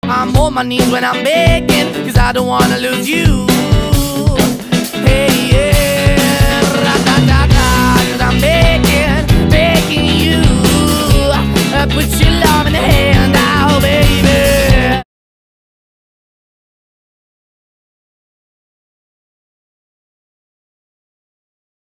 I'm on my knees when I'm begging, 'cause I don't wanna lose you.